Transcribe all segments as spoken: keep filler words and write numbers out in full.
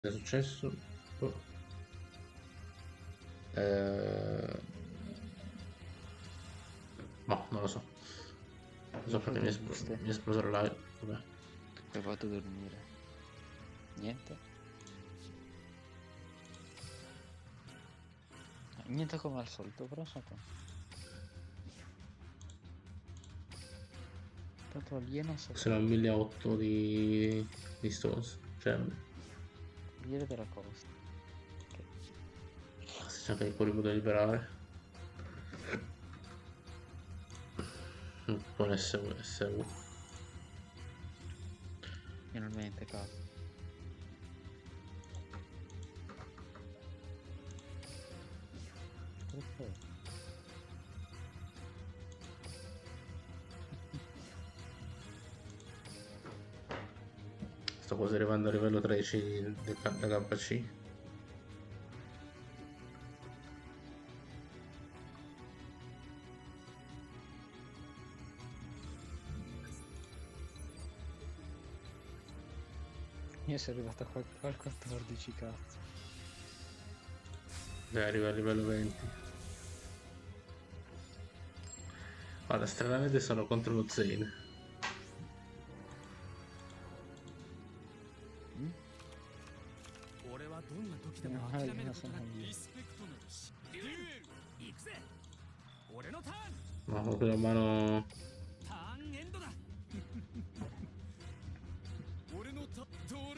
è successo? Oh. Eh... No, non lo so. Non so perché mi è, espl- mi è esploso la live. Vabbè. Poi vado a dormire. Niente. Niente come al solito, però so te. Tanto lì non so. Sono a milleottocento di... di Stones. Cioè, Ieri della costa. se c'è anche il colpo da liberare. Con S U, S U. Finalmente, cazzo. Perché? Sto quasi arrivando a livello tredici del K K C. Io sono arrivato a qual- al quattordici, cazzo. Dai, arriva a livello venti. Guarda, stranamente sono contro lo Zane. Mm? No, io non sono io. Ma con la mano... ターンエンドだ俺のタドロー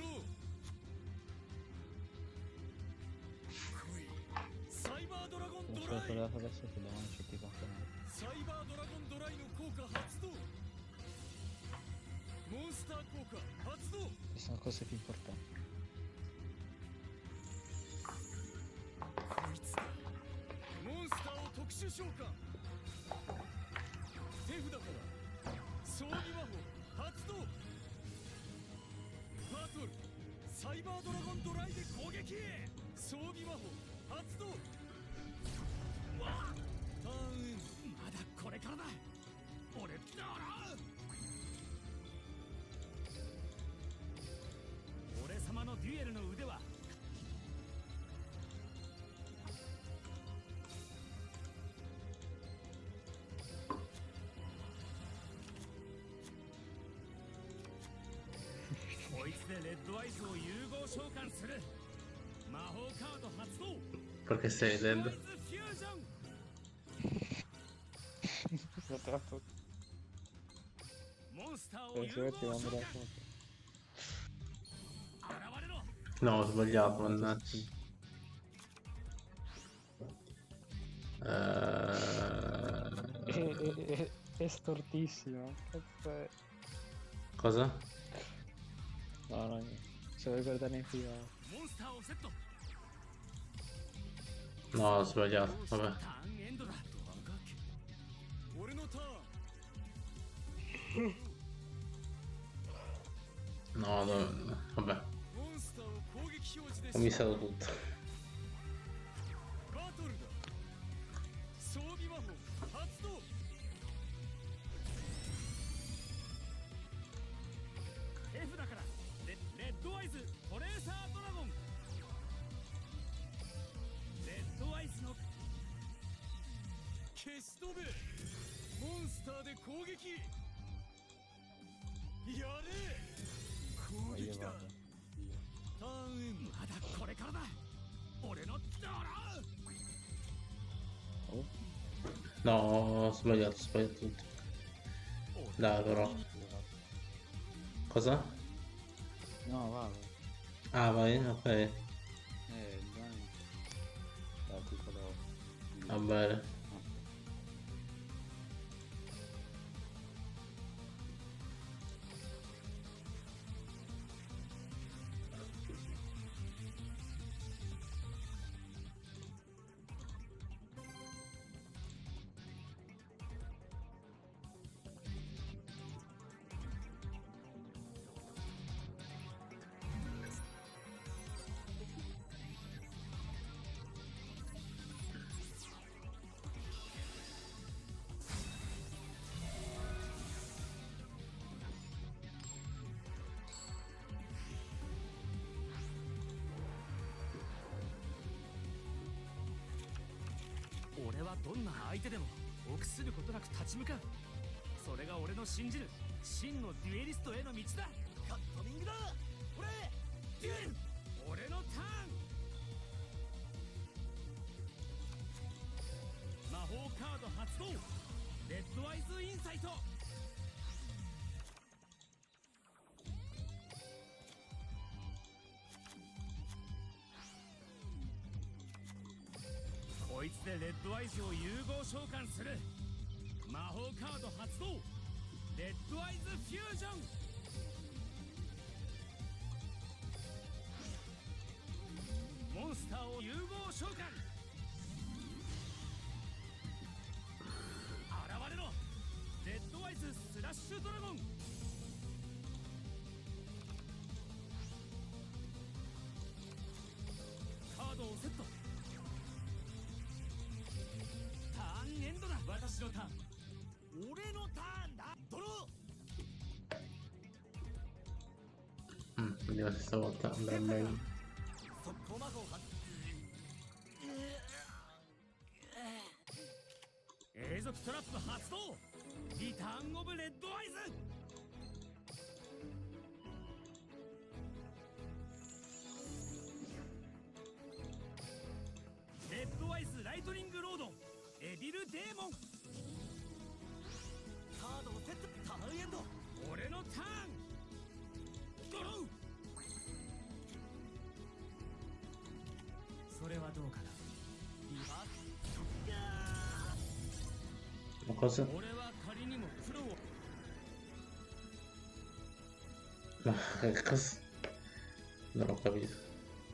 来いサイバードラゴン Non ド so ラ se イ adesso adesso che devo anche ti confermare. サイバードラゴンドライの効果発動モンスター効果発動 Ci sono cose più importanti. こいつだモンスターを特殊召喚手札から装備魔法発動バトルサイバードラゴンドライで攻撃装備魔法発動ターンエンドまだこれからだ俺だら俺様のデュエルの腕はこいつでレッドアイズを融合召喚する魔法カード発動 Perché stai レッ ridendo? ドアイズフュージョン Tratto. モンスターを Eh, 融 se 合 vuoi ti 召 mando 喚 la foto. 現れろ No, ho sbagliato, mannaggia. Eh... È, è, è, è stortissimo. Cazzo è? Cosa? No, no, niente. Se vuoi guardare in privato. モンスターをセット No, ho sbagliato, vabbè. ターンエンドだ俺のターン No, no, vabbè. モンスターを攻撃表示で Ho missato tutto. バトルだ装備魔法発動手札からレレッドアイズトレーサードラゴンレッドアイズの消し飛べモンスターで攻撃やれ攻 Io 撃だ vado. ターンエンドまだこれからだ俺のドラ Oh, No, ho sbagliato, ho sbagliato tutto. Dai, però. Cosa? no, vado. Ah, vai, ok. Eh, dai. L'articolo. Va bene. 俺はどんな相手でも臆することなく立ち向かう。それが俺の信じる真のデュエリストへの道だ。カットミングだ。俺デュエル。俺のターン。魔法カード発動。レッドアイズインサイト。こいつでレッドアイズを融合召喚する。魔法カード発動。レッドアイズフュージョン。モンスターを融合召喚。現れろ。レッドアイズスラッシュドラゴン。カードをセット。ターンエンドだ。私のターン。俺のターンだ。ドロー。 Hmm, dia masih sama tak main-main. 速攻魔法発永続トラップ発動。リターンオブレッドアイズ。レッドアイズライトニングロード。エビルデーモン。カードをセット。ターンエンド。俺のターン。ドロー。それはどうかな。リバース。 Uma coisa. 俺は仮にもプロを。 Nah, kas. Não, não cabe isso.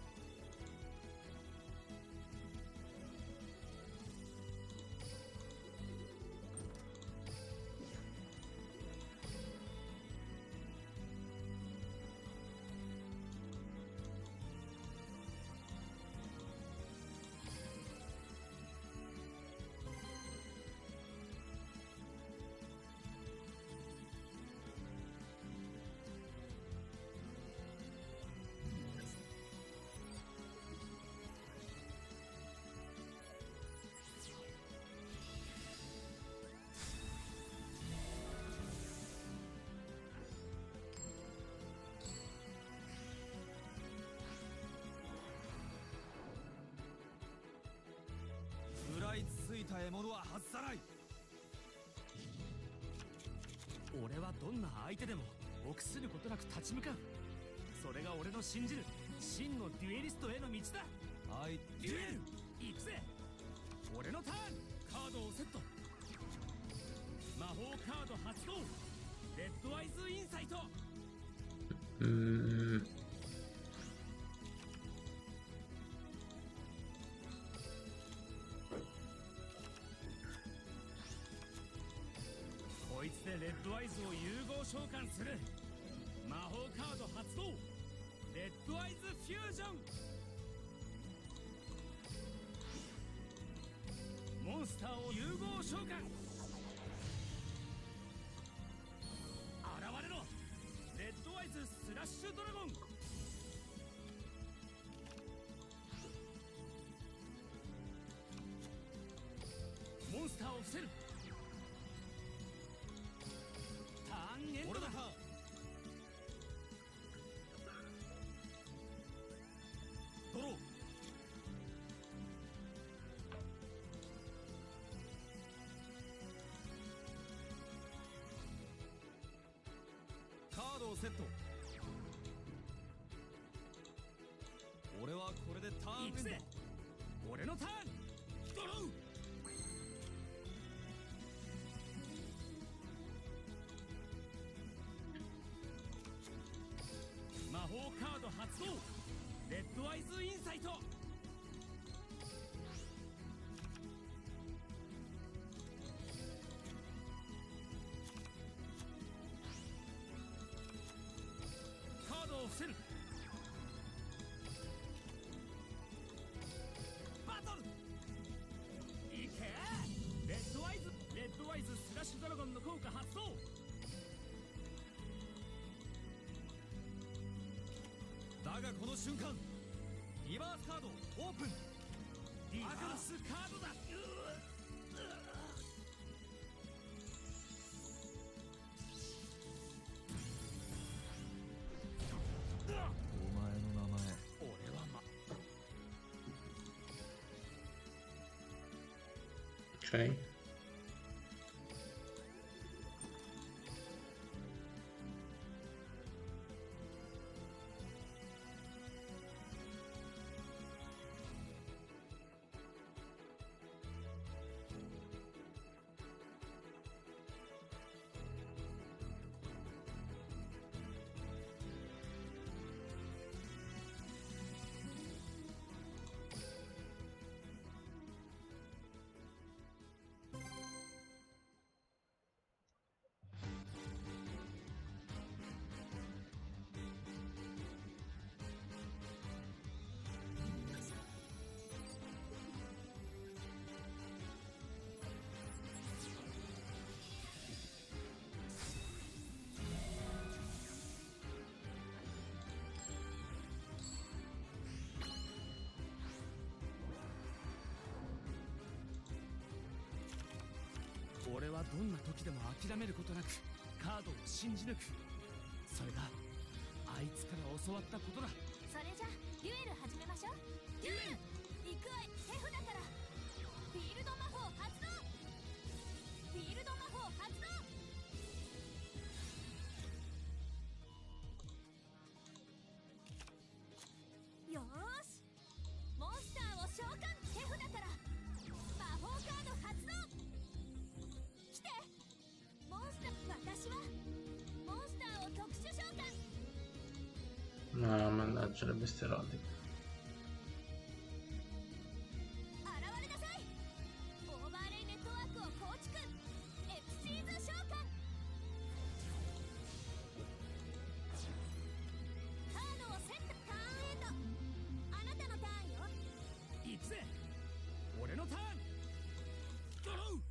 食らいついた獲物は外さない。 俺はどんな相手でも臆することなく立ち向かう。それが俺の信じる真のデュエリストへの道だ。 はい、 デュエル行くぜ。俺のターン。カードをセット。魔法カード発動。レッドアイズインサイト。 Hmm. こいつでレッドアイズを融合召喚する。魔法カード発動。レッドアイズフュージョン。モンスターを融合召喚。現れろ。レッドアイズスラッシュドラゴン。モンスターを伏せる。ターンエンドだ。 ドロー。カードをセット。俺はこれでターンエンド。 行くぜ。俺のターン。ドロー。魔法カード発動。レッドアイズインサイト。カードを伏せる。バトル。いけ。レッドアイズレッドアイズスラッシュドラゴンの効果発動。 だがこの瞬間、リバースカードオープン。 リバースカードだ。 お前の名前俺はま Okay. 俺はどんな時でも諦めることなくカードを信じ抜く。それがあいつから教わったことだ。 それじゃデュエル始めましょう。デュエル行くわい。手札からフィールド魔法発動。フィールド魔法発動。よーし、モンスターを召喚。手札から魔法カード発動。来て。モンスター、私はモンスターを特殊召喚。 No, mannaggia le bestie erotiche. 現れなさい。オーバーレイネットワークを構築。エクシーズ召喚。カードをセット。ターンエンド。あなたのターンよ。 行くぜ。俺のターン。ドロー。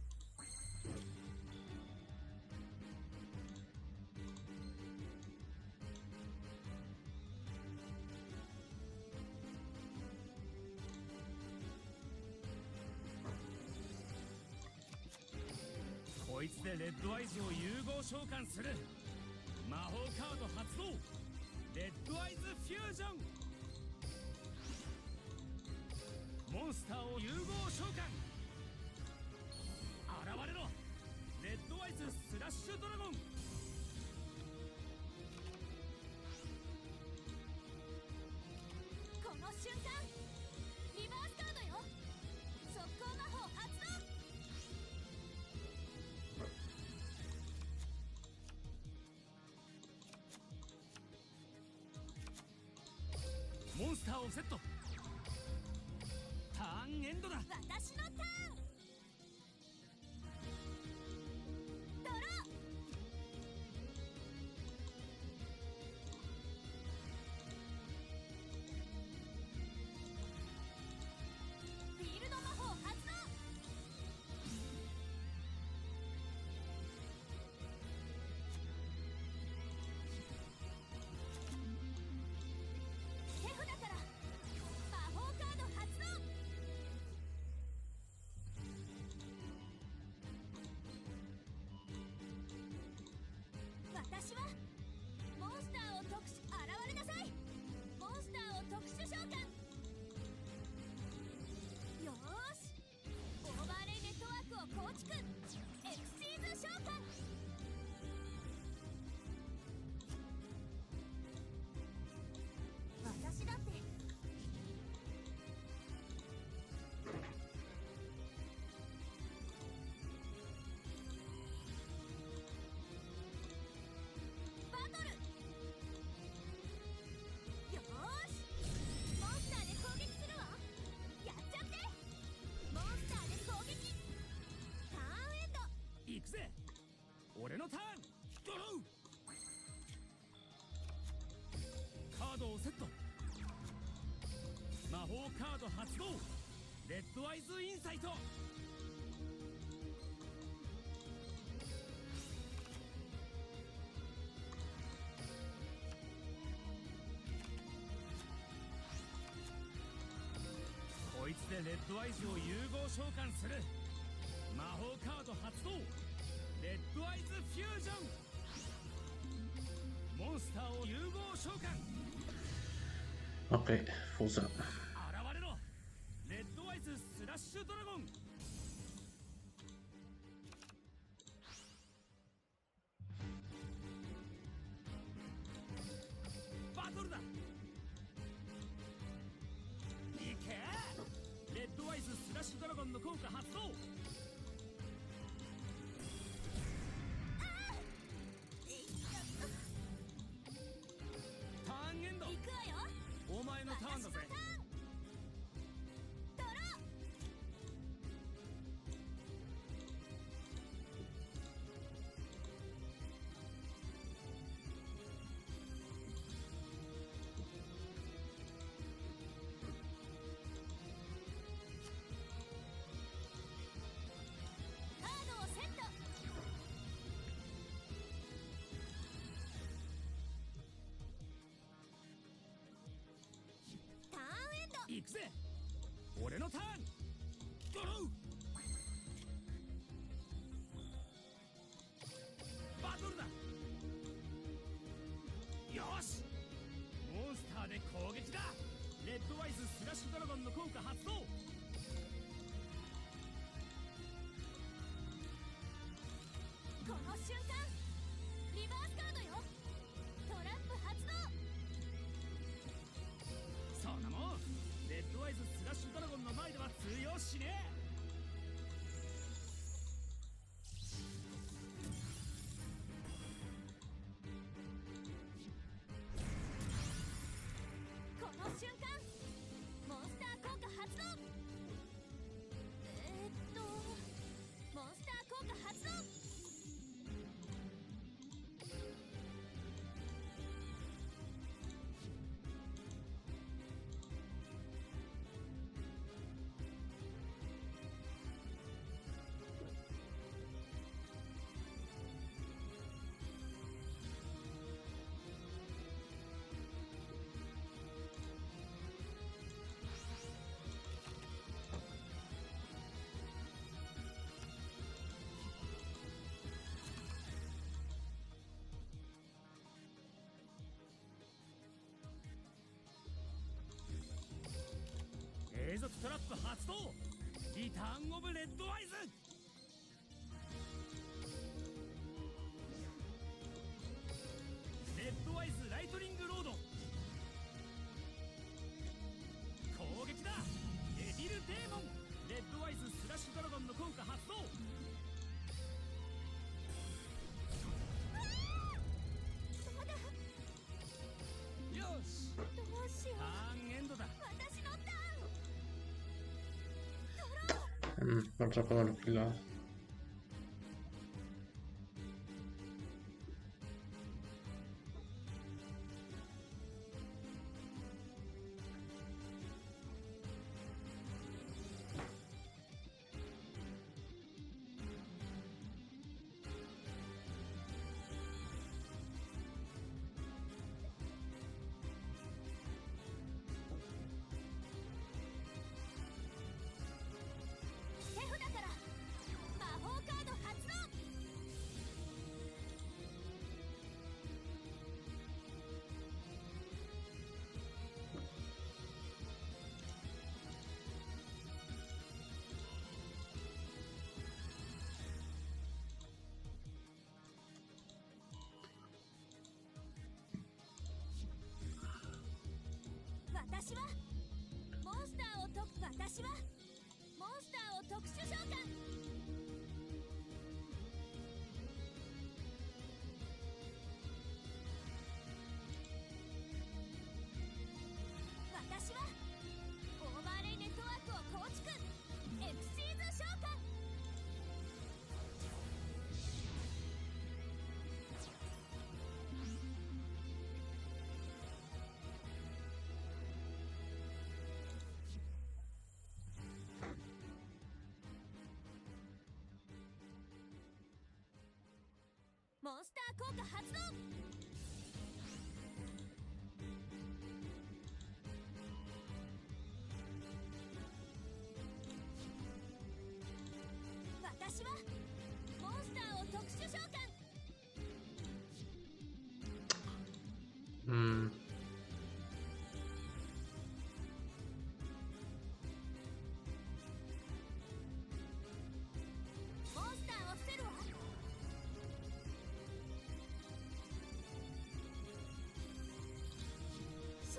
こいつでレッドアイズを融合召喚する。魔法カード発動。レッドアイズフュージョン。モンスターを融合召喚。現れろ。レッドアイズスラッシュドラゴン。 この瞬間リバースカードよ。速攻魔法発動。 モンスターをセット。ターンエンドだ。 私のターン。ドロー。フィールド魔法発動。手札から魔法カード発動。私はモンスターを特殊。現れなさい。モンスターを特殊召喚。よーし、オーバーレイネットワークを構築。エクシーズ召喚。私だってバトル。よーし、モンスターで攻撃するわ。やっちゃって。モンスターで攻撃。ターンエンド。 行くぜ。俺のターン。ドロー。カードをセット。魔法カード発動。レッドアイズインサイト。こいつでレッドアイズを融合召喚する。魔法カード発動。レッドアイズフュージョン。モンスターを融合召喚。 Ok, fusa. 現れろ。レッドアイズスラッシュドラゴン。バトルだ。いけ。レッドアイズスラッシュドラゴンの効果発動。ターンエンド。 行くわよ。 お前のターンだぜ。 ドロー。カードをセット。ターンエンド。 行くぜ。俺のターン。ドロー。バトルだ。よし。モンスターで攻撃だ。レッドアイズスラッシュドラゴンの効果発動。 この瞬間リバースカードよ。トラップ発動。 そんなもんレッドアイズスラッシュドラゴンの前では通用しねえ。 この瞬間モンスター効果発動。えー、っとモンスター効果発動。 永続トラップ発動。リターンオブレッドアイズ。レッドアイズライトニングロード。攻撃だ。デビルデーモン。レッドアイズスラッシュドラゴンの効果発動。 まだ。 よし。 どうしよう。 ターンエンドだ。 私のターン。 Mm, bardzo powoli chwila. 私はモンスターを特私はモンスターを特殊召喚。私はオーバーレイネットワークを構築。エクシーズ召喚。モンスター効果発動。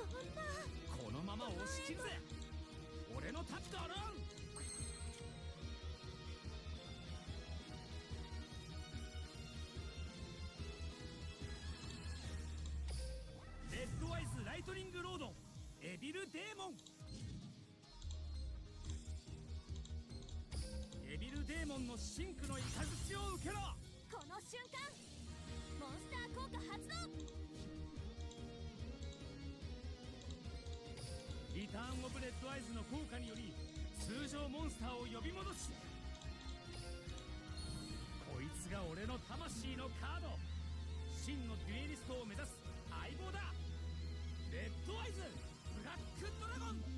このまま押し切るぜ。俺のタッチドローン。レッドアイズライトニングロードエビルデーモン。エビルデーモンの真紅の雷を受けろ。 この瞬間モンスター効果発動。 リターンオブレッドアイズの効果により通常モンスターを呼び戻し、こいつが俺の魂のカード、真のデュエリストを目指す相棒だ。レッドアイズブラックドラゴン。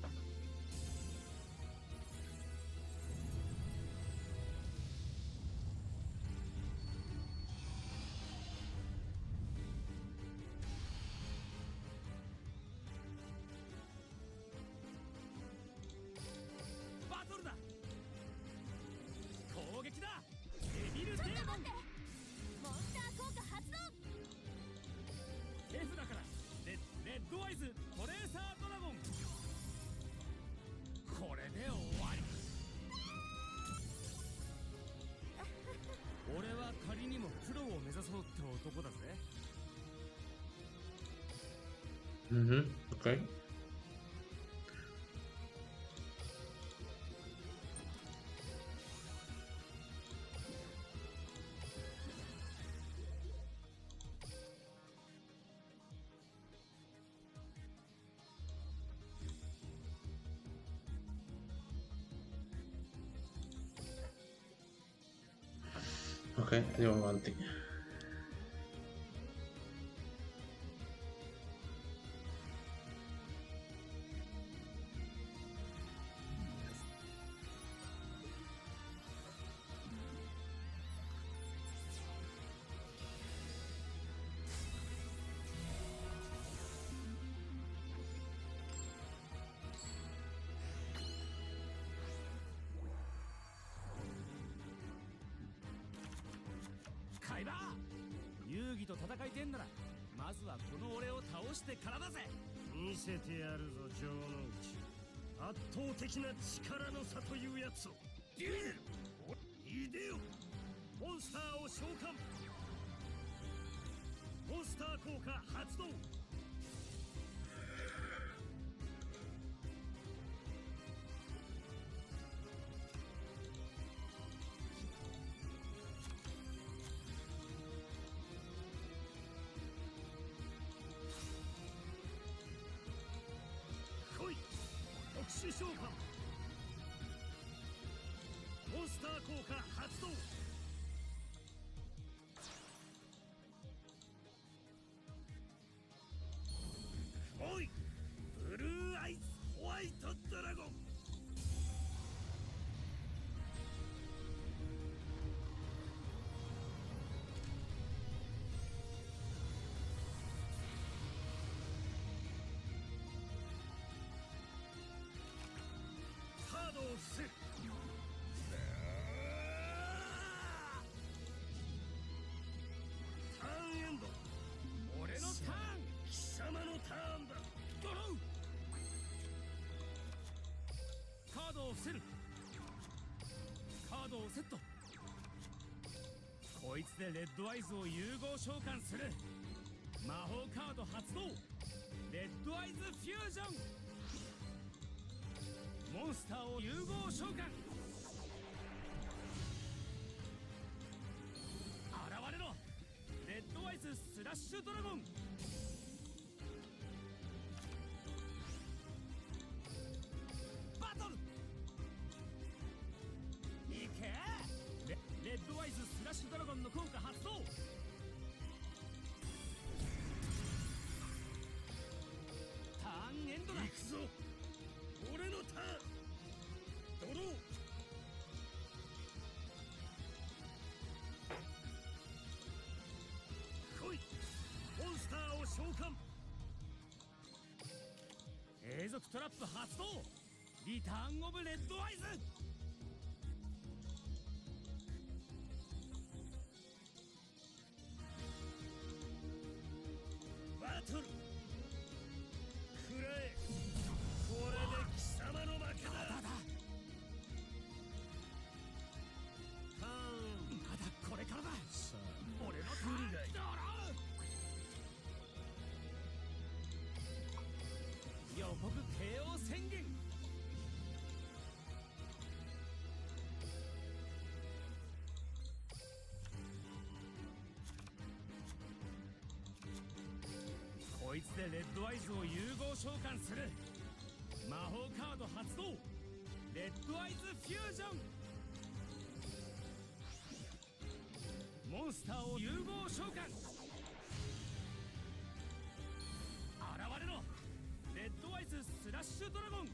バトルだ。攻撃だ。エビルデーモン。 モンスター効果発動。 手札からレレッドアイズトレーサードラゴン。これで終わり。俺は仮にもプロを目指そうって男だぜ。 Mhm, oke. Ok, andiamo avanti. カイバー、遊戯と戦いてんならまずはこの俺を倒してからだぜ。 見せてやるぞ城之内。圧倒的な力の差というやつを。デュエルいでよ。モンスターを召喚。モンスター効果発動。来い。特殊召喚。モンスター効果発動。おい、ブルーアイズホワイトドラゴン。カードを伏せる。ターンエンド。 俺のターン。 貴様のターンだ。 ドロー。カードを伏せる。カードをセット。こいつでレッドアイズを融合召喚する。魔法カード発動。レッドアイズフュージョン。モンスターを融合召喚。現れろ。レッドアイズスラッシュドラゴン。バトル。いけ。レレッドアイズスラッシュドラゴンの効果発動。ターンエンドだ。 行くぞ。俺のターン。ドロー。来い。モンスターを召喚。 永続トラップ発動。リターンオブレッドアイズ。 バトル。 一でレッドアイズを融合召喚する。魔法カード発動、レッドアイズフュージョン。モンスターを融合召喚。現れろ、レッドアイズスラッシュドラゴン。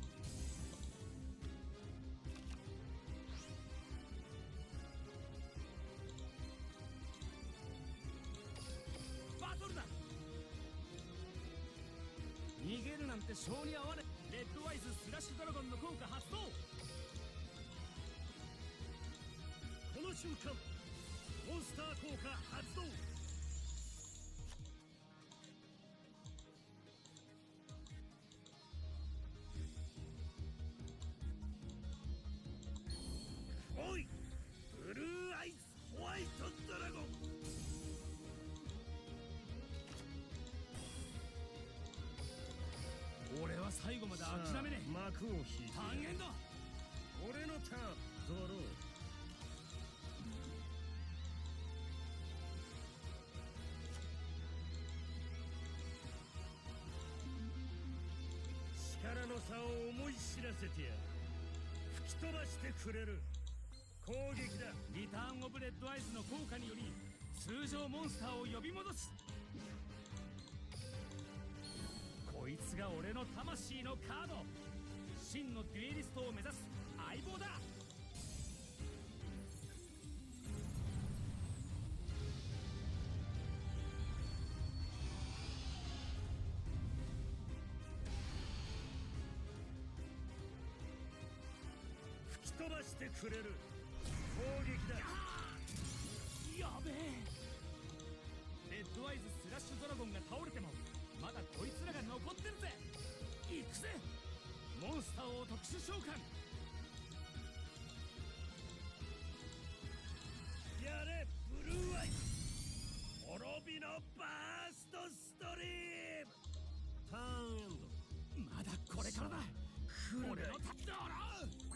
バトルだ。逃げるなんて性に合わねえ。レッドアイズスラッシュドラゴンの効果発動。 この瞬間モンスター効果発動。おい、ブルーアイズホワイトドラゴン。 俺は最後まで諦めねえ。 幕を引いてターンエンド。 俺のターン。ドロー。力の差を思い知らせてやる。吹き飛ばしてくれる。攻撃だ。 リターンオブレッドアイズの効果により通常モンスターを呼び戻す。こいつが俺の魂のカード、真のデュエリストを目指す相棒だ。 吹き飛ばしてくれる。攻撃だ。 やべえ。レッドアイズスラッシュドラゴンが倒れてもまだこいつらが残ってるぜ。行くぜ、モンスターを特殊召喚。 やれブルーアイズ。滅びのバーストストリーム。ターンエンド。 まだこれからだ。俺のタッドロー。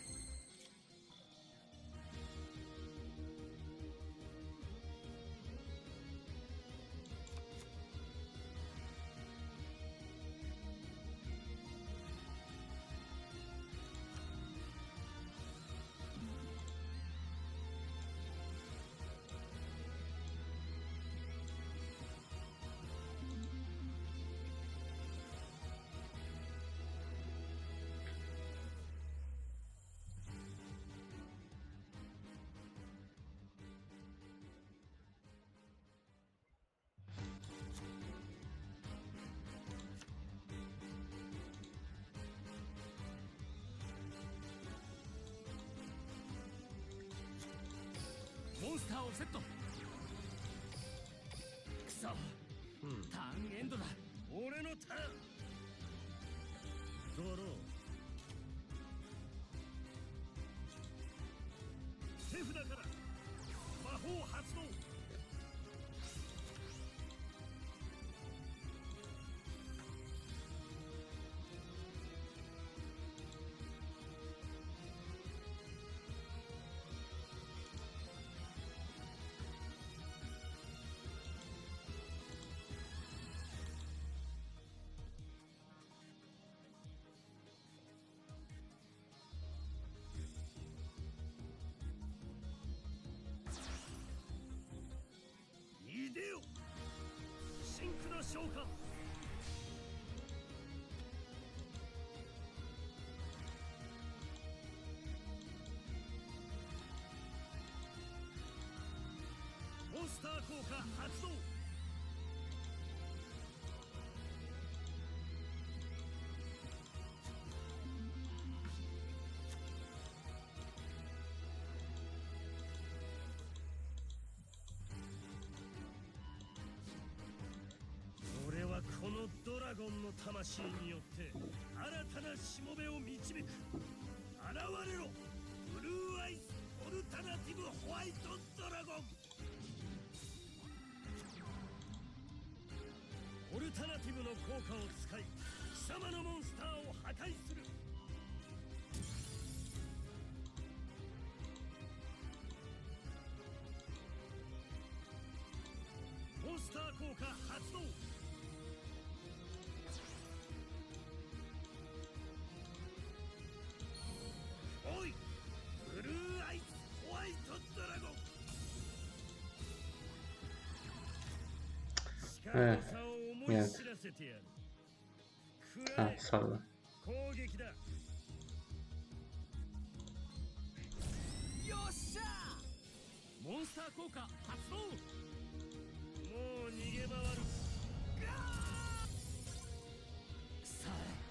モンスターをセット。くそ、 うん。 ターンエンドだ。 俺のターン。ドロー。手札から魔法発動。いでよ、シンクの召喚。モンスター効果発動。俺はこのドラゴンの魂によって新たなしもべを導く。現れろ、ブルーアイズオルタナティブホワイトドラゴン。オルタナティブの効果を使い貴様のモンスターを破壊する。モンスター効果発動。 Eh, 差を思い niente. 知らせてやる。 Ah, salve. 攻撃だ。 よっしゃモンスター効果発動。 もう逃げ回る。 さ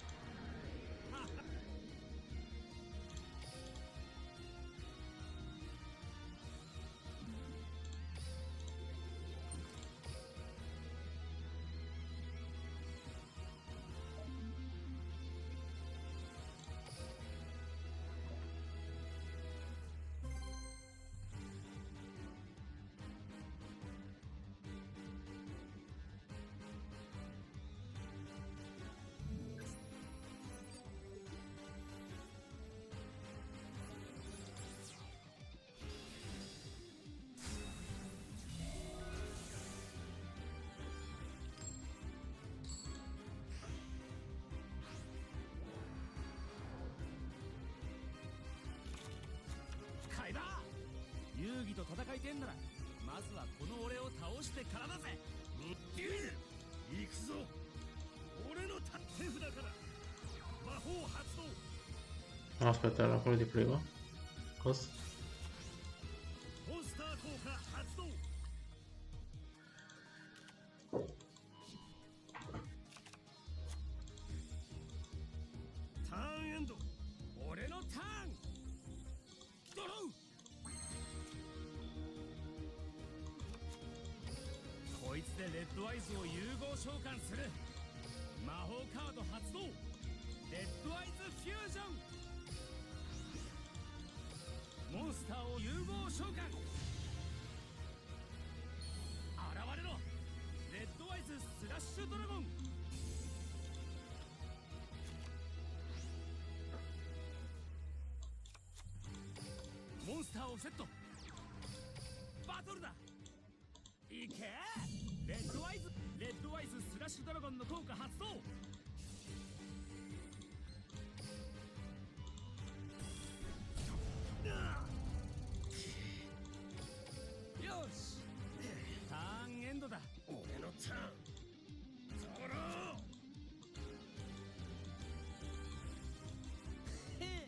あ、カイバー。遊戯と戦いてんなら、まずはこの俺を倒してからだぜ。 デュエル行くぞ。俺のた手札から魔法発動。 No, aspetta, era quello di prima. Cosa? モンスター効果発動。ターンエンド。 俺のターン。ドロー。こいつでレッドアイズを融合召喚する。魔法カード発動。レッドアイズフュージョン。モンスターを融合召喚。現れろ。レッドアイズスラッシュドラゴン。モンスターをセット。バトルだ。いけ。レッドアイズレッドアイズスラッシュドラゴンの効果発動。よし、ターンエンドだ。 俺のターン。ゾロへ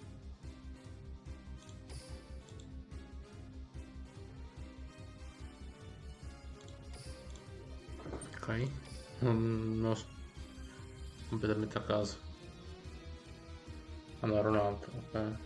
Ok. Non, non so. Completamente a caso. Allora un altro, ok.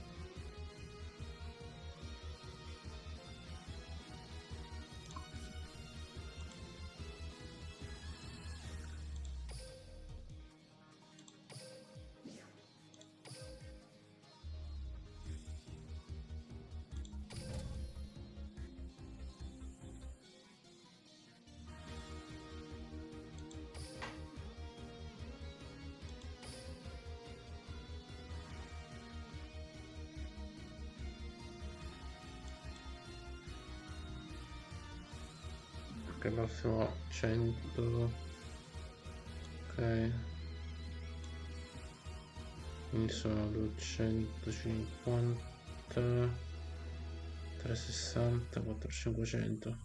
Ok, massimo cento. Ok. Quindi sono duecentocinquanta, trecentosessanta, quattro cinquecento.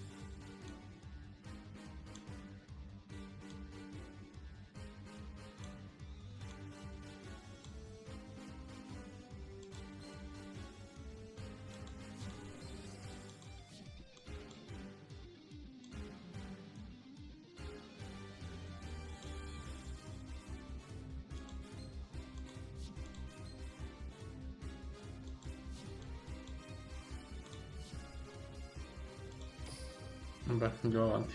Vabbè, andiamo avanti.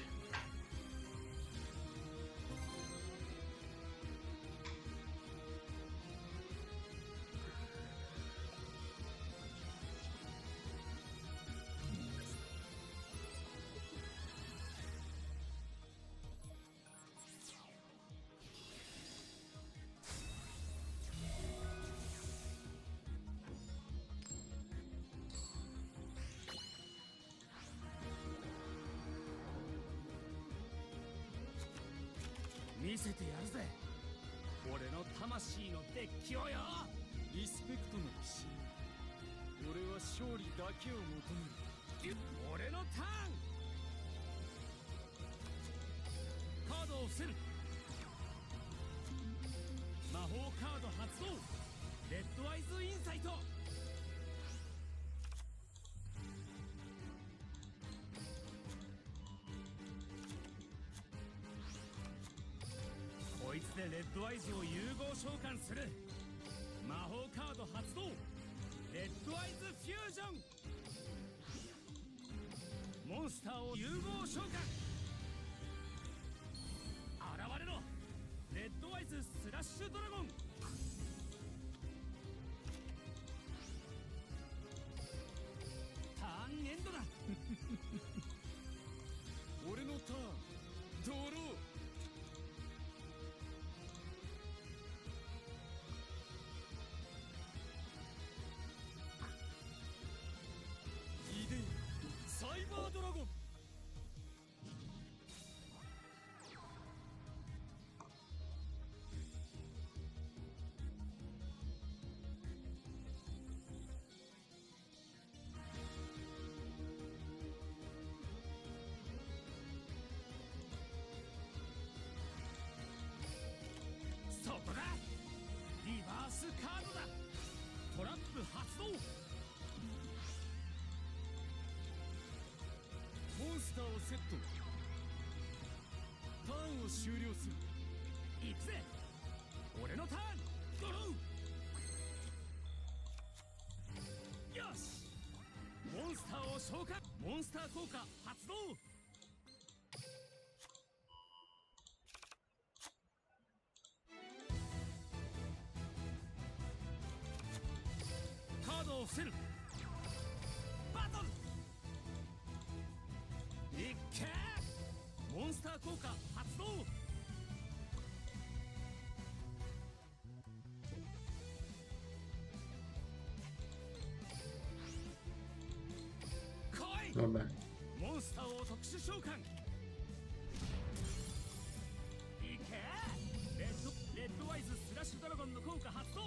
見せてやるぜ。俺の魂のデッキをよ。 リスペクトの騎士。俺は勝利だけを求める。 俺のターン。 ードを伏せる。魔法カード発動。レッドアイズインサイト。こいつでレッドアイズを融合召喚する。魔法カード発動。レッドアイズフュージョン。モンスターを融合召喚。現れろ。レッドアイズスラッシュドラゴン。ターンエンドだ。 俺のターンドロー。イデイサイバードラゴン。 そこだ。リバースカードだ。トラップ発動。 モンスターをセット。ターンを終了する。 行くぜ。俺のターン。ドロー。よし。モンスターを召喚。モンスター効果発動。カードを伏せる。バトル。いっけー。モンスター効果発動。来い。 Vabbè. モンスターを特殊召喚。いけー。レッドレッドアイズスラッシュドラゴンの効果発動。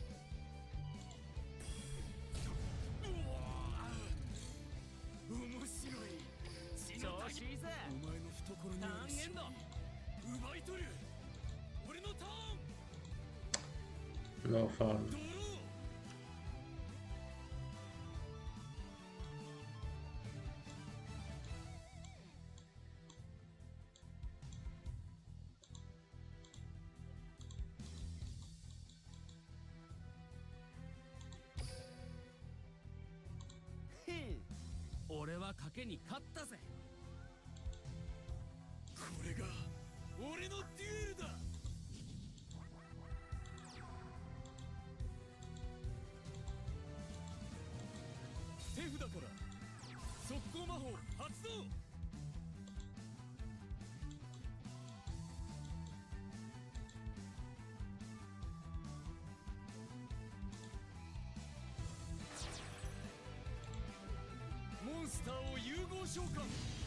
面白い。 調子いいぜ。 お前の懐にタあるしーンエンド。 奪い取る。俺のターン No farm. ドロー。 へん。俺は賭けに勝ったぜ。 これが俺のデュエルだ。手札から速攻魔法発動。モンスターを融合召喚。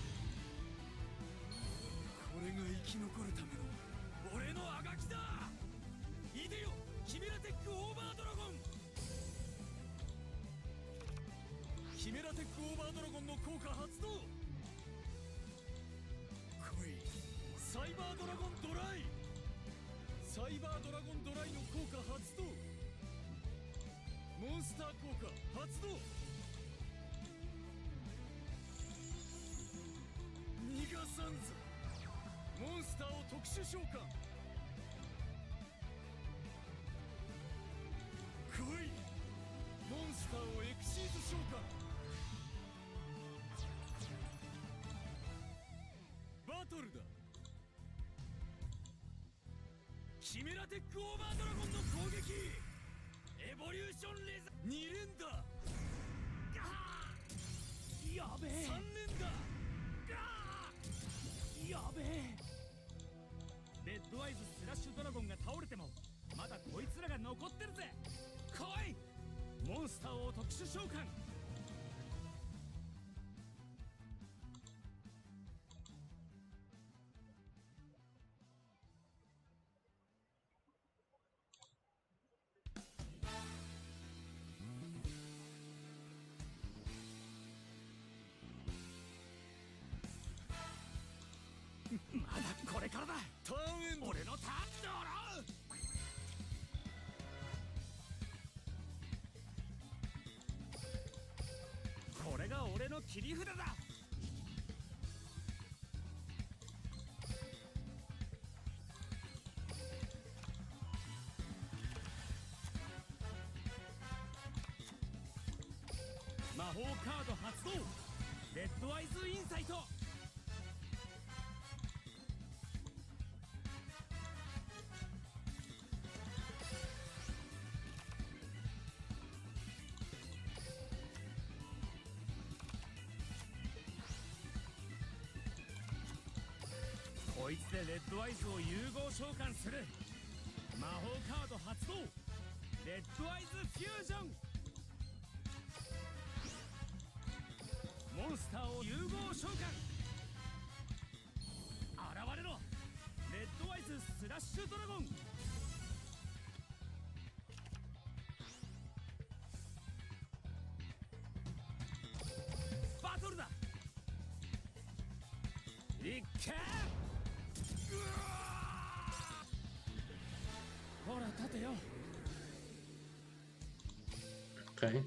これが生き残るための俺のあがきだ。いでよキメラテックオーバードラゴン。キメラテックオーバードラゴンの効果発動。来いサイバードラゴンドライ。サイバードラゴンドライの効果発動。モンスター効果発動。逃がさんぞ。モンスターを特殊召喚。来いモンスターをエクシーズ召喚。バトルだ。キメラテックオーバードラゴンの攻撃。エボリューションレザーに連だ。 やべえ。 さん連だ。 やべえ。レッドアイズスラッシュドラゴンが倒れてもまだこいつらが残ってるぜ。来いモンスターを特殊召喚。まだこれからだ。 ターンエンド。 俺のターンだろ。これが俺の切り札だ。魔法カード発動。レッドアイズインサイト。こいつでレッドアイズを融合召喚する。魔法カード発動。レッドアイズフュージョン。モンスターを融合召喚。現れろ。レッドアイズスラッシュドラゴン。バトルだ。いっけー。ほら立てよ。 OK。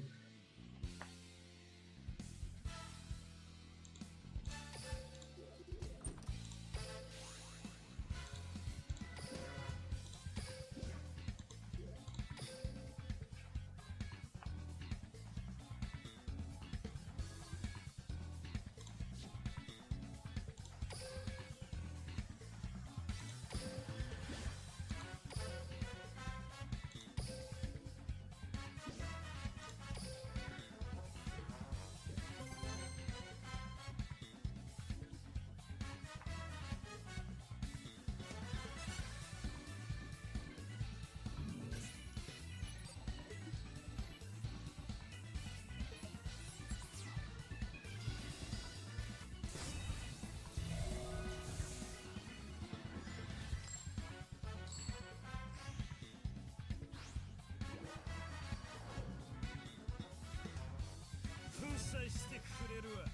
してくれるわ。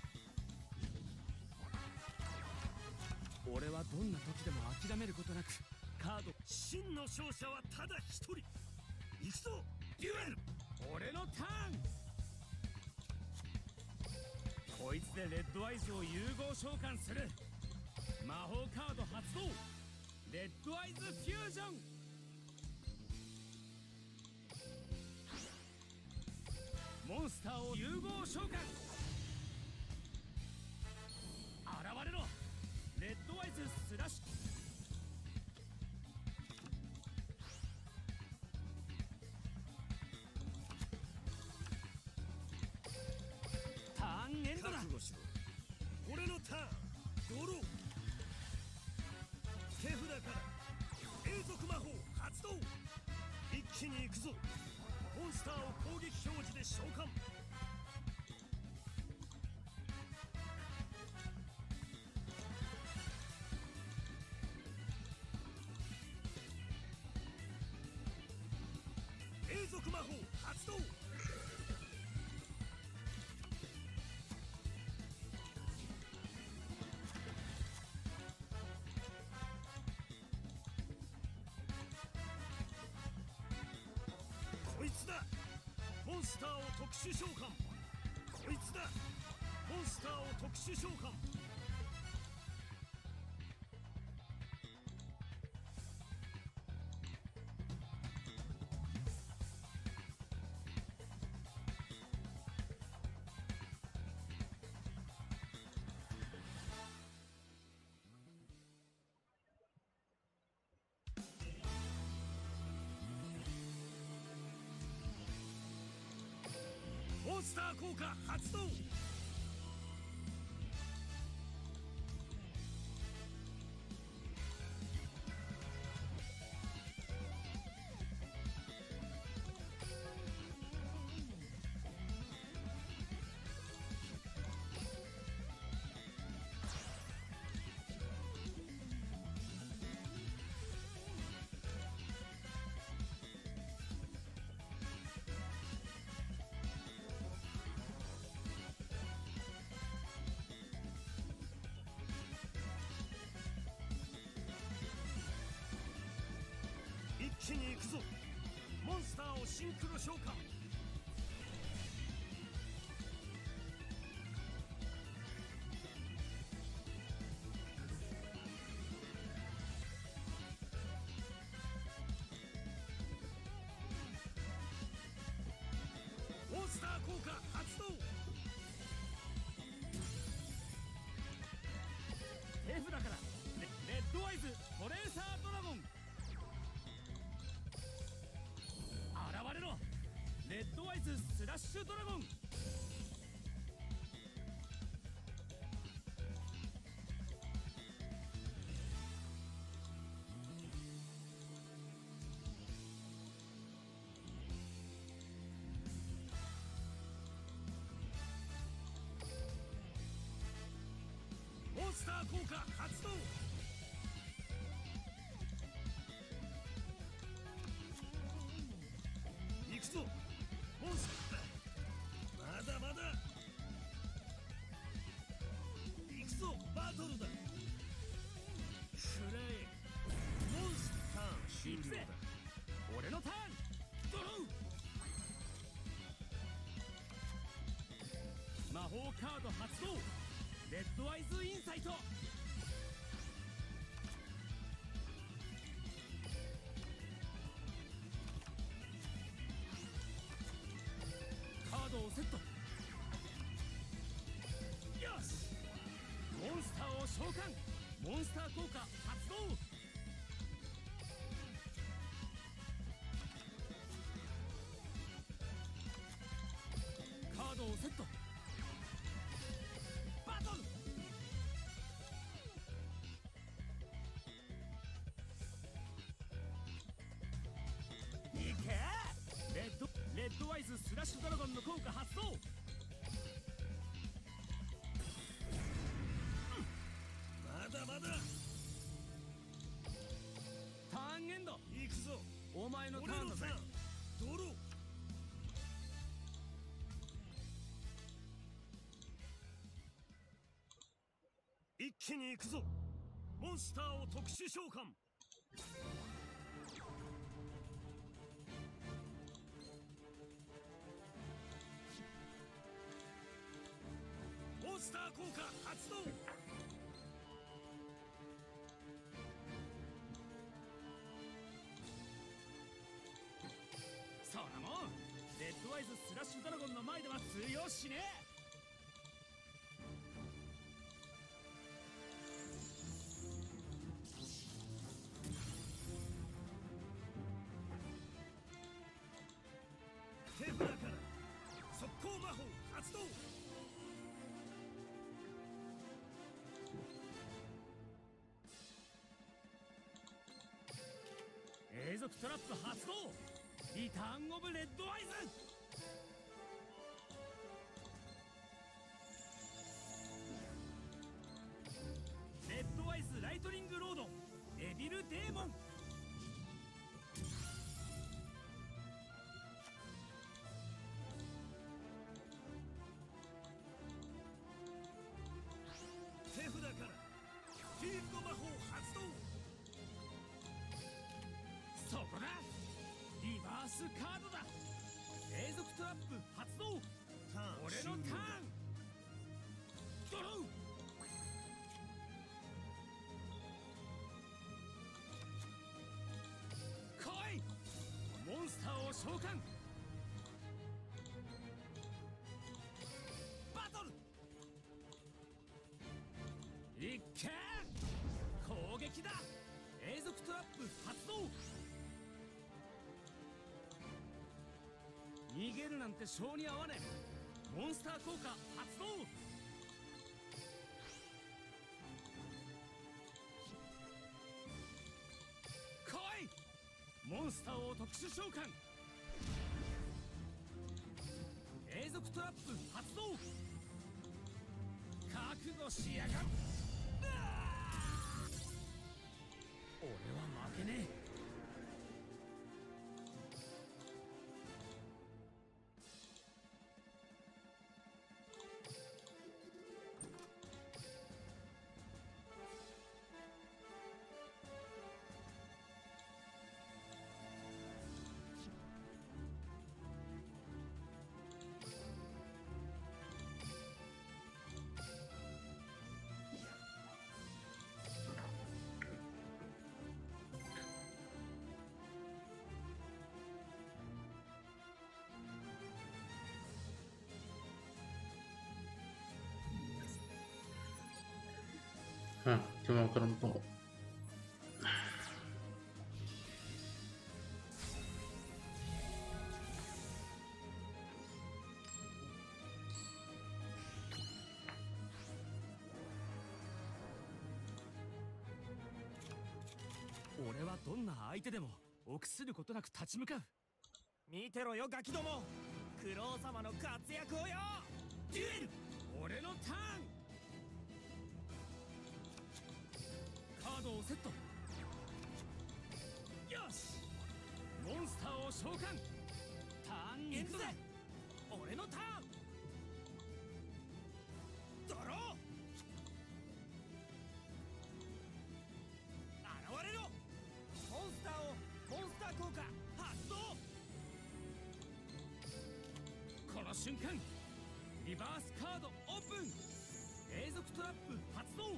俺はどんな時でも諦めることなくカード。 真の勝者はただ一人。行くぞデュエル。 俺のターン。こいつでレッドアイズを融合召喚する。魔法カード発動。レッドアイズフュージョン。モンスターを融合召喚。現れろ。レッドアイズスラッシュ。ターンエンドだ。 覚悟しろ。俺のターンドロー。手札から永続魔法発動。一気に行くぞ。モンスターを攻撃表示で召喚。永続魔法発動。こいつだ。モンスターを特殊召喚。こいつだ。モンスターを特殊召喚。モンスター効果発動。 気に行くぞ。モンスターをシンクロ召喚。モンスター効果発動。 手札からレレッドアイズトレーサードラゴン現れろ。レッドアイズスラッシュドラゴン。 モンスター効果発動。行くぞモンスター。まだまだ行くぞ。バトルだ。くらえ。モンスター終了だ。 俺のターンドロー。魔法カード発動。レッドアイズインサイト。カードをセット。よし。モンスターを召喚。モンスター効果発動。カードをセット。バトル。いけ。レッドレッドアイズスラッシュドラゴンの効果発動。 まだまだターンエンド。 行くぞ。 お前のタ俺ーンだぜ。 のターン。ドロー。一気に行くぞ。モンスターを特殊召喚。モンスター効果発動。 そんなもんレッドアイズスラッシュドラゴンの前では通用しねえ。 手札から速攻魔法発動。 永続トラップ発動。リターンオブレッドアイズ。レッドアイズライトニングロード。デビルデーモン。 手札からフィールド魔法発動。 そこだ。リバースカードだ。永続トラップ発動。 ターン俺のターン終了だ。 ドロー。来い。モンスターを召喚。バトル。いっけ。攻撃だ。永続トラップ発動。逃げるなんて性に合わねえ。モンスター効果発動。来い。モンスターを特殊召喚。永続トラップ発動。覚悟しやがる。俺は負けねえ。 Ah, ci muovo ancora un po'. 俺はどんな相手でも臆することなく立ち向かう。 見てろよガキども、クロウ様の活躍をよ。 デュエル、俺のターン。カードをセット。よし、モンスターを召喚。ターンエンドだ。俺のターン。ドロー。 現れろ。モンスターをモンスター効果発動。 この瞬間、リバースカードオープン。永続トラップ発動。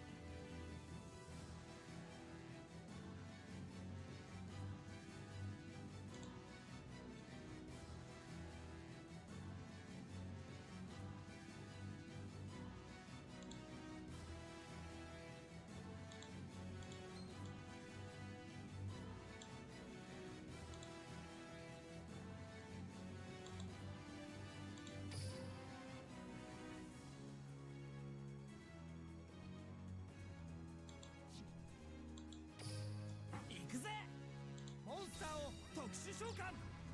行くぜ。モンスターを特殊召喚。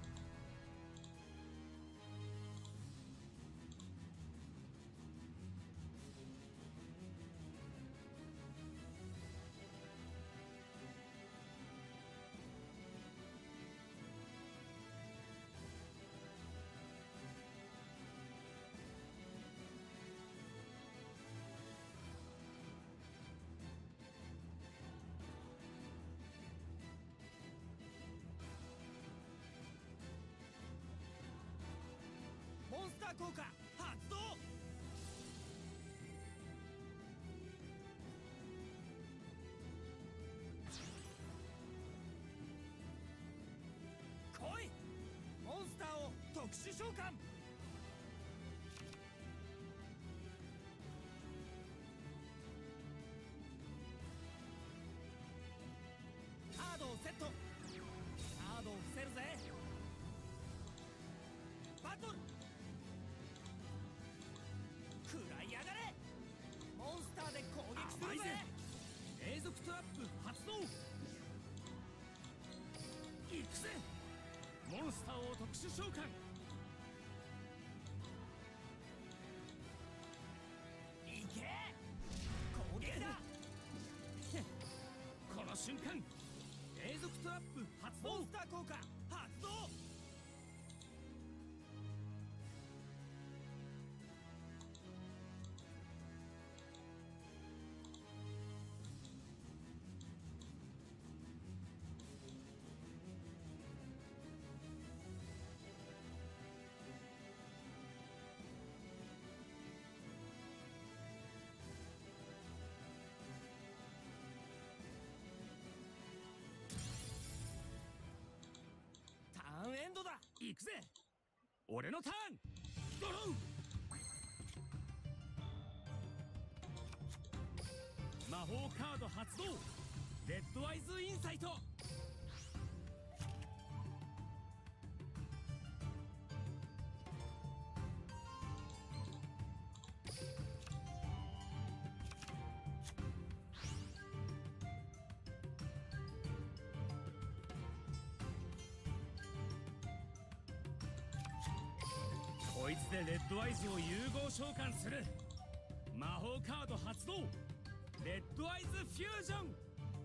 モンスター効果発動。来い。モンスターを特殊召喚。カードをセット。カードを伏せるぜ。バトル。食らいやがれ。モンスターで攻撃するぜ。 永続トラップ発動。行くぜ。モンスターを特殊召喚。 いけ。攻撃だ。 この瞬間、永続トラップ発動。 モンスター効果発動。ターンエンドだ。 行くぜ。俺のターン。ドロー。魔法カード発動。レッドアイズインサイト。こいつでレッドアイズを融合召喚する。魔法カード発動。レッドアイズフュージョン。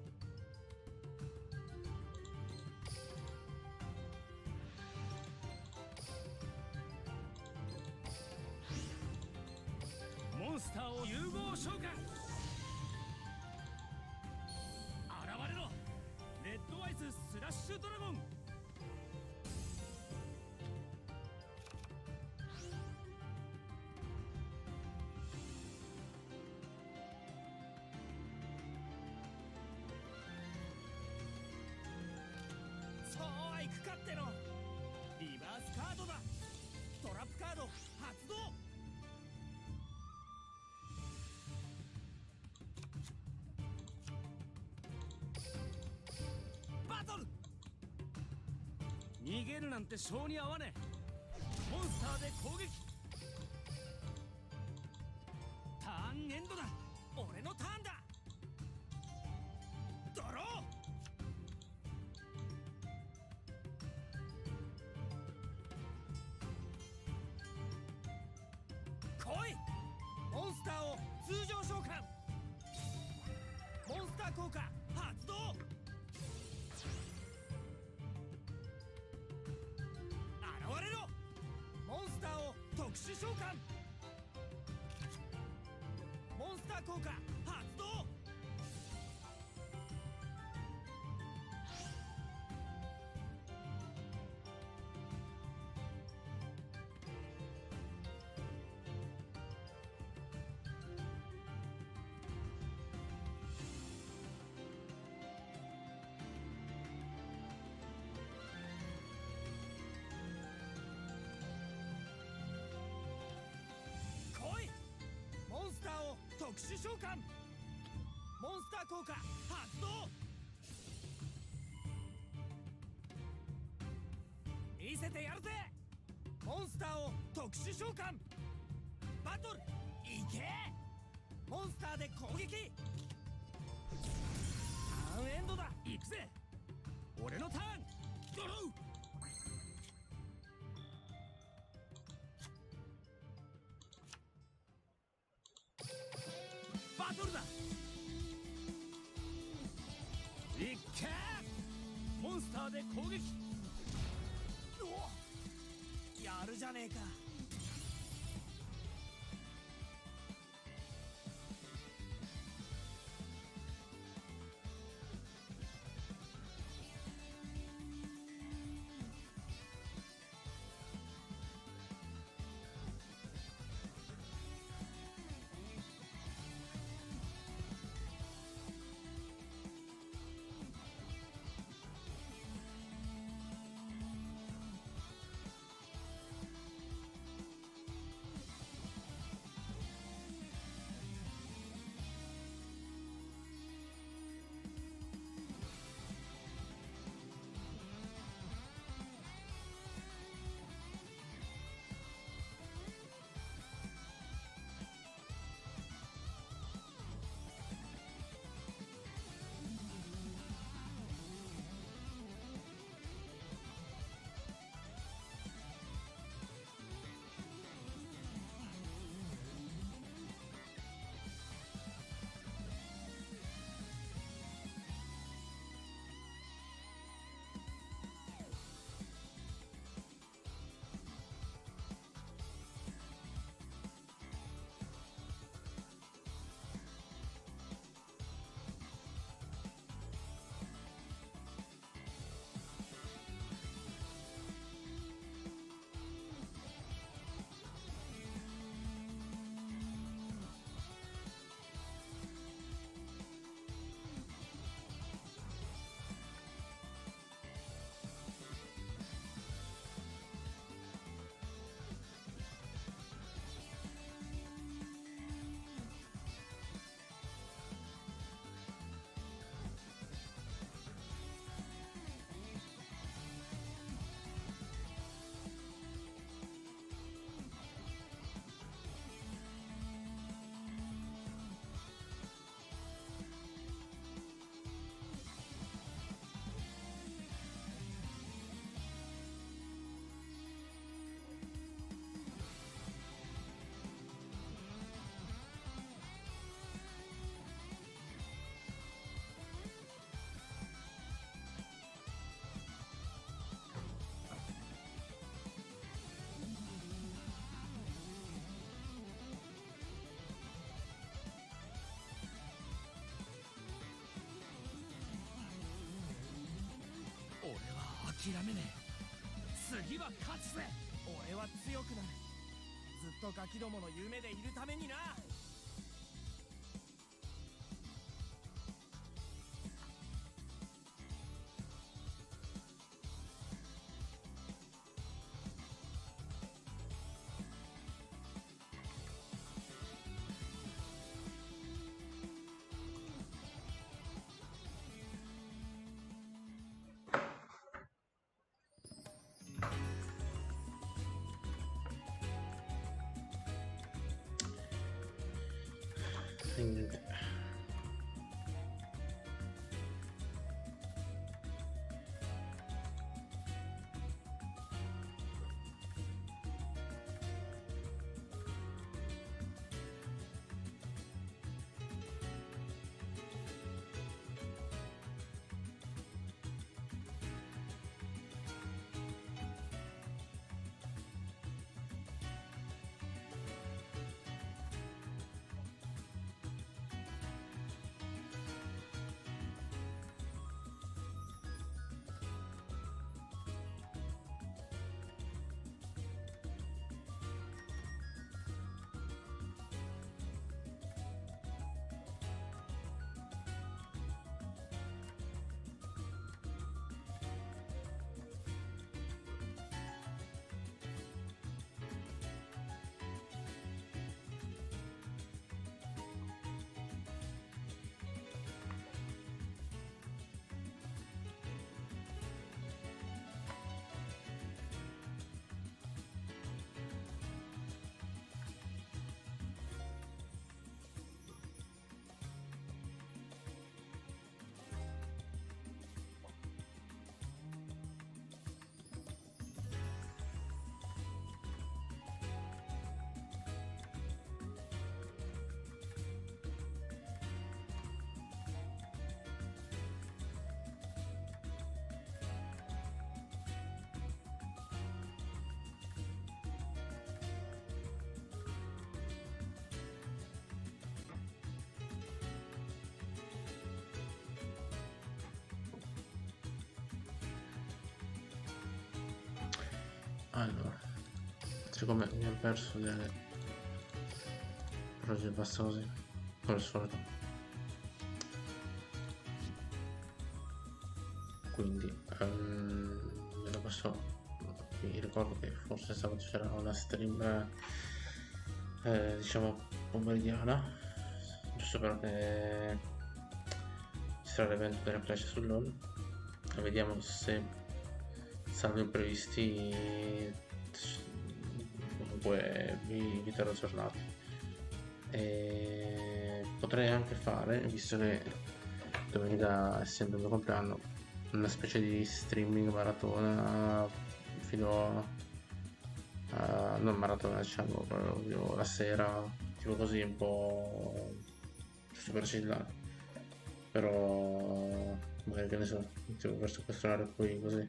モンスターを融合召喚。現れろ。レッドアイズスラッシュドラゴン。 そうはいくかっての。リバースカードだ。トラップカード発動。 げるなんて性に合わねえ。モンスターで攻撃。ターンエンドだ。俺のターンだ。ドロー。来い。モンスターを通常召喚。モンスター効果発動。現れろ。モンスターを特殊召喚。モンスター効果発動。来い。モンスターを特殊召喚。モンスター効果発動。見せてやるぜ。モンスターを特殊召喚。バトルいけ。モンスターで攻撃。ターンエンドだ。行くぜ。俺のターン。ドロー。バトルだ。いっけ。モンスターで攻撃。お、やるじゃねえか。俺は諦めねえ。次は勝つぜ。俺は強くなる。ずっとガキどもの夢でいるためにな。 E niente. Allora, siccome mi ho perso delle cose basta così, come al solito. Quindi, um, ve lo passo. Vi ricordo che forse sabato c'era una stream, eh, diciamo, pomeridiana, giusto perché ci sarà l'evento della Clash su LoL. E vediamo se, salvo imprevisti, comunque vi, vi terrò aggiornati. E potrei anche fare, visto che domenica, essendo il mio compleanno, una specie di streaming maratona fino a, non maratona, diciamo, proprio la sera, tipo così, un po' super chillare, però magari, che ne so, tipo verso questo orario qui, così.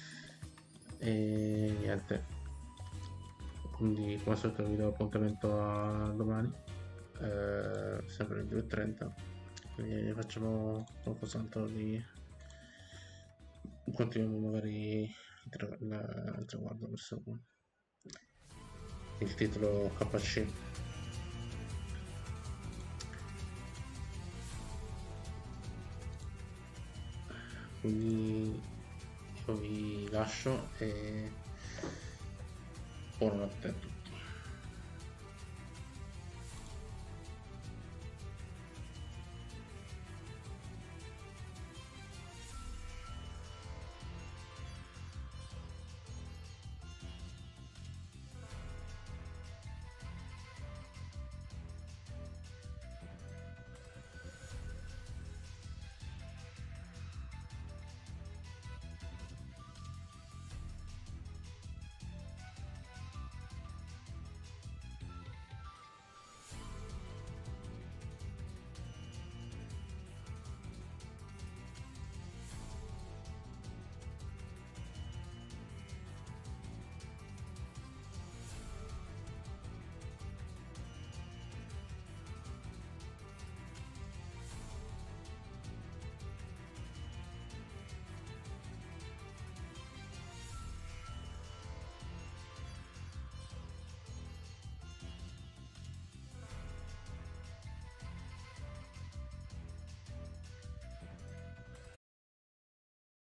E niente, quindi come al solito vi do appuntamento a domani, eh, sempre alle due e trenta, quindi facciamo qualcos'altro di, continuiamo magari il traguardo verso il titolo K C. Quindi io vi lascio e buonanotte a tutti.